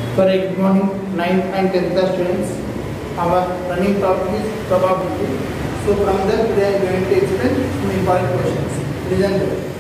Very good morning, 9th and 10th class students. Our running topic is probability. So from that today I am going to explain some important questions. Listen to it.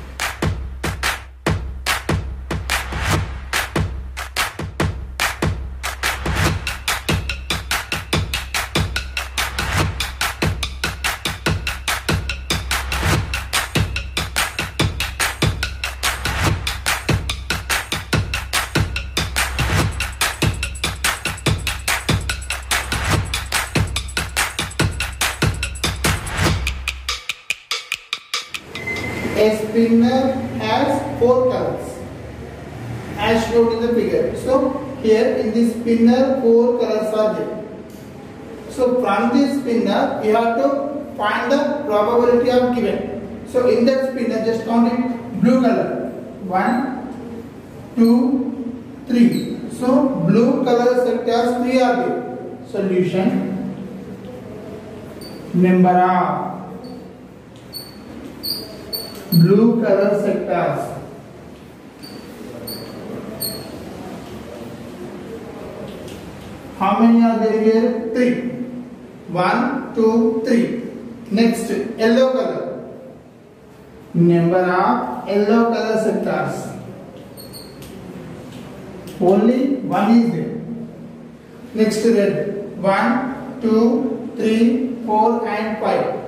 A spinner has 4 colors as shown in the figure. So here in this spinner 4 colors are there. So from this spinner you have to find the probability of given. So in that spinner just count it blue color 1, 2, 3. So blue color sectors 3 are there. Solution number of blue color sectors. How many are there here? 3. 1, 2, 3. Next, yellow color. Number of yellow color sectors. Only 1 is there. Next, red. 1, 2, 3, 4 and 5.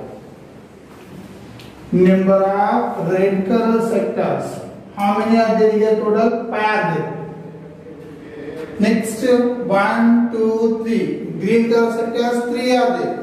Number of red color sectors. How many are there here total? 5 are there. Next 1, 2, 3. Green color sectors 3 are there.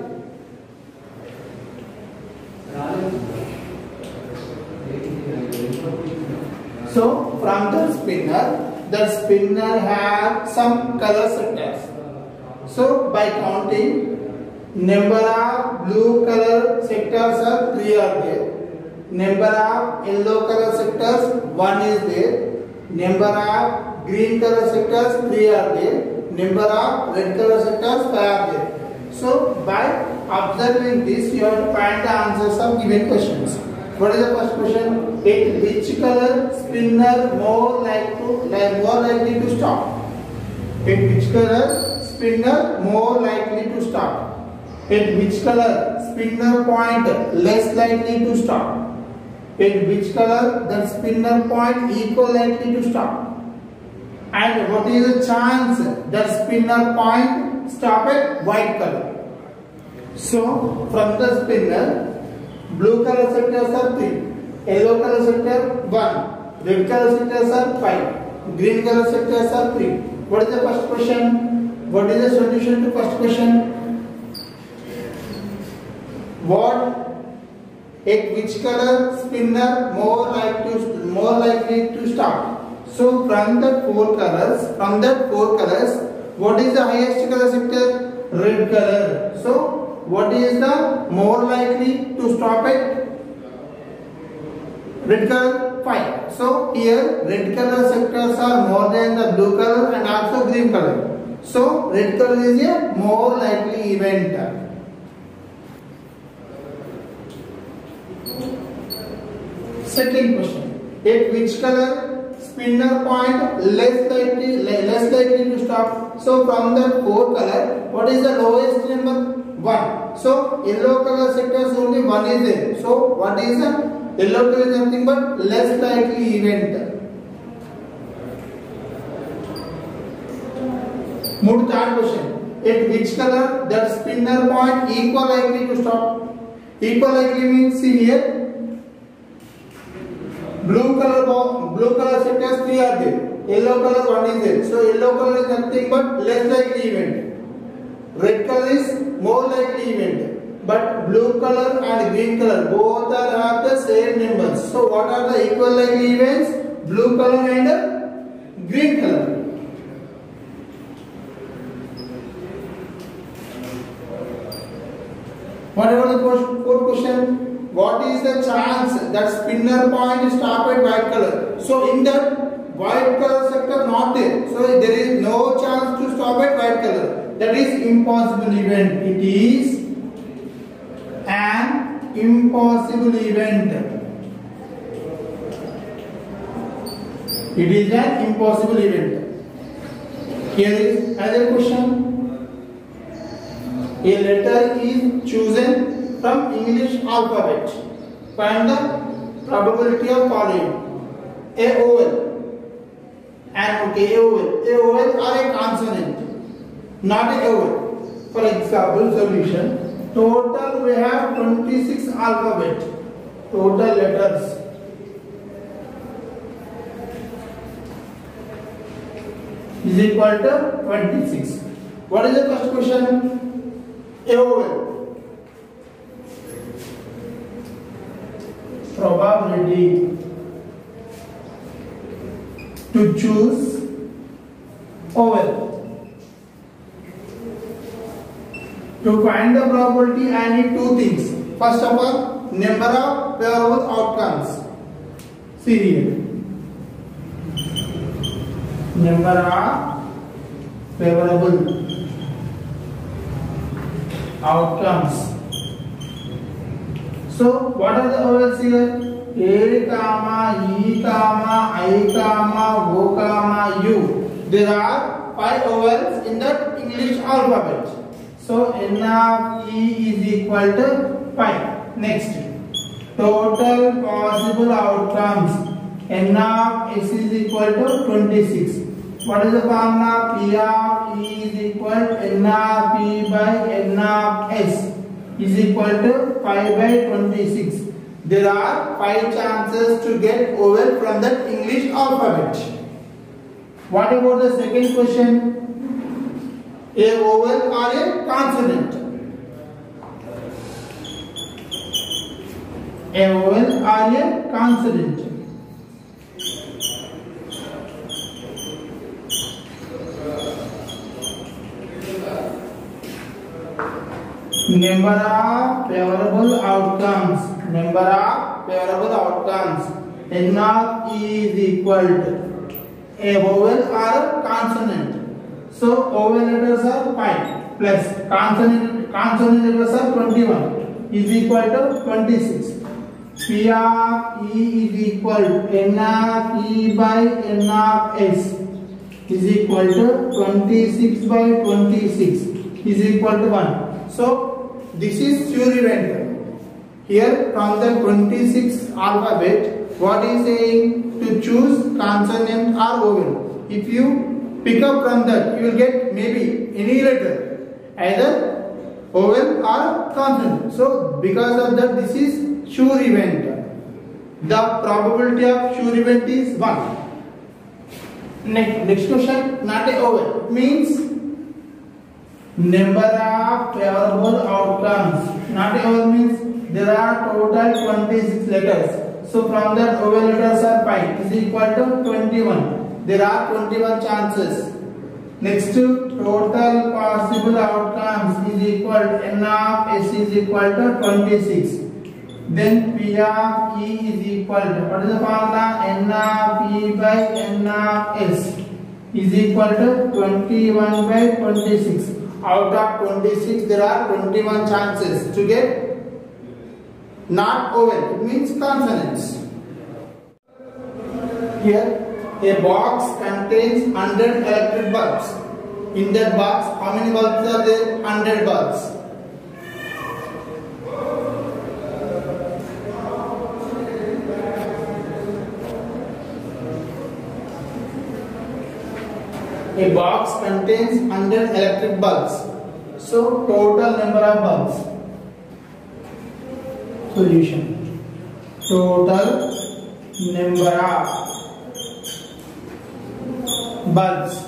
So from the spinner have some color sectors. So by counting, number of blue color sectors are 3 are there. Number of yellow color sectors 1 is there. Number of green color sectors 3 are there. Number of red color sectors 5 are there. So by observing this you have to find the answers of given questions. What is the first question? At which color spinner more likely to stop? At which color spinner more likely to stop? At which color spinner point less likely to stop? At which color the spinner point equal likely to stop? And what is the chance that spinner point stop at white color? So from the spinner, blue color sectors are 3, yellow color sector 1, red color sectors are 5, green color sectors are 3. What is the first question? What is the solution to first question? At which color spinner more likely to start? So from the 4 colors, what is the highest color sector? Red color. So what is the more likely to stop at? Red color 5. So here red color sectors are more than the blue color and also green color. So red color is a more likely event. Second question. At which color spinner point less likely to stop? So from the 4 color, what is the lowest number? 1. So yellow color sectors only 1 is there. So what is the yellow color is nothing but less likely event. Move to third question. At which color that spinner point equal likely to stop? Equal likely means see here. Blue color sectors 3 are there. Yellow color 1 is there. So yellow color is nothing but less likely event. Red color is more likely event. But blue color and green color both have the same numbers. So what are the equal likely events? Blue color and green color. What about the fourth question? What is the chance that spinner point stop at white color? So in that white color sector not there. So there is no chance to stop at white color. That is impossible event. It is an impossible event. It is an impossible event. Here is another question. A letter is chosen from English alphabet. Find the probability of following. A vowel and a vowel are a consonant, not a vowel. For example, solution. Total we have 26 alphabet. Total letters. Is equal to 26. What is the first question? A vowel. Probability to choose vowel. To find the probability, I need two things. First of all, number of favorable outcomes. See here. Number of favorable outcomes. So what are the vowels here? A comma, E comma, I comma, O comma, U. There are 5 vowels in the English alphabet. So N of E is equal to 5. Next, total possible outcomes. N of S is equal to 26. What is the formula? P of E is equal to N of P by N of S is equal to 5 by 26. There are 5 chances to get vowel from the English alphabet. What about the second question? A vowel or a consonant? A vowel or a consonant? Number of favorable outcomes. Number of favorable outcomes. N of E is equal to a vowel or a consonant. So vowel letters are 5 plus consonant letters are 21 is equal to 26. P of E is equal to N of E by N of S is equal to 26 by 26 is equal to 1. So this is sure event. Here from the 26 alphabet, what is saying? To choose consonant or vowel. If you pick up from that, you will get maybe any letter, either vowel or consonant. So because of that, this is sure event. The probability of sure event is 1. Next question, not a vowel. It means number of favorable outcomes. Not a vowel means there are total 26 letters. So from that vowel letters are 5 is equal to 21. There are 21 chances. Next to total possible outcomes is equal to N of S is equal to 26. Then P of E is equal to, what is the formula? N of E by N of S is equal to 21 by 26. Out of 26 there are 21 chances to get not vowel. It means consonants. Here a box contains 100 electric bulbs. In that box, how many bulbs are there? 100 bulbs. A box contains 100 electric bulbs. So total number of bulbs. Solution. Total number of bulbs.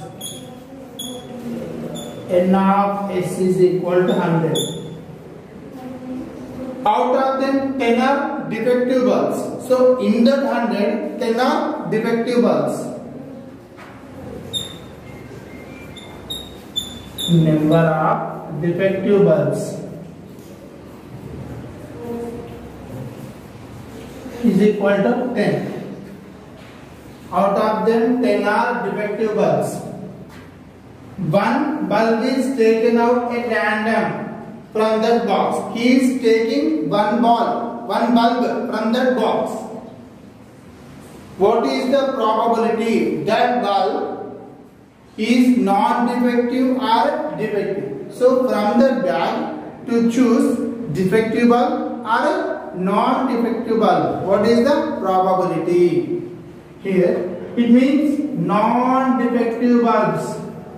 N of S is equal to 100. Out of them 10 are defective bulbs. So in that 100, 10 are defective bulbs. Number of defective bulbs is equal to 10. Out of them 10 are defective bulbs. One bulb is taken out at random from that box. He is taking one bulb from that box. What is the probability that bulb is non-defective or defective. So from the bag to choose defective bulb or non-defective bulb, what is the probability? Here it means non-defective bulbs.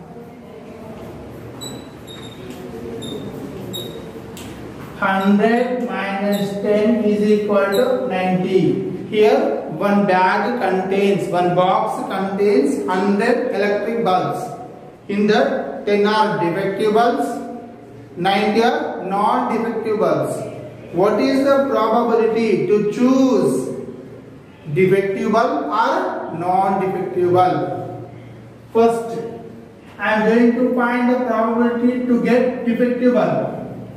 100 minus 10 is equal to 90. Here one box contains 100 electric bulbs. In that 10 are defective bulbs, 90 are non-defective bulbs. What is the probability to choose defective bulb or non-defective bulb? First, I am going to find the probability to get defective bulb.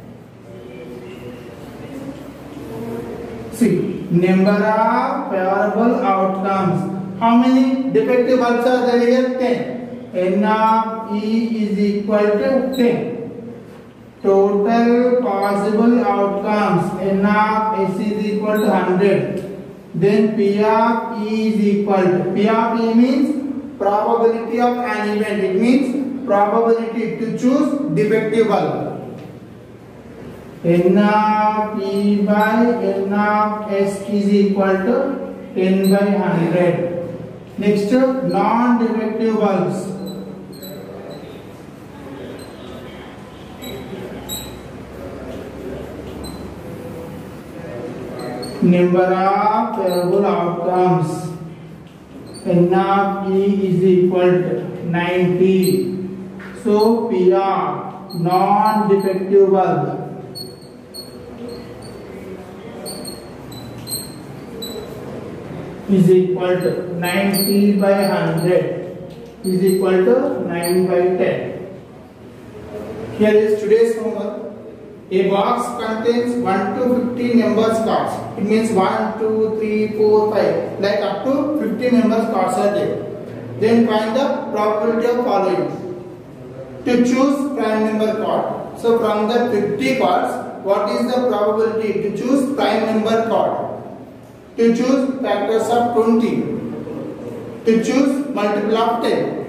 See, number of favorable outcomes. How many defective bulbs are there here? 10. N of E is equal to 10. Total possible outcomes. N of S is equal to 100. Then P of E is equal to. P of E means probability of an event. It means probability to choose defective bulb. N of E by N of S is equal to 10 by 100. Next, non-defective bulbs. Number of favorable outcomes. N of E is equal to 90. So P of non-defective bulb is equal to 90 by 100 is equal to 9 by 10. Here is today's homework. A box contains 1 to 50 numbers cards. It means 1, 2, 3, 4, 5. Like up to 50 numbers cards are there. Then find the probability of following. To choose prime number card. So from the 50 cards, what is the probability to choose prime number card? To choose factors of 20. To choose multiple of 10.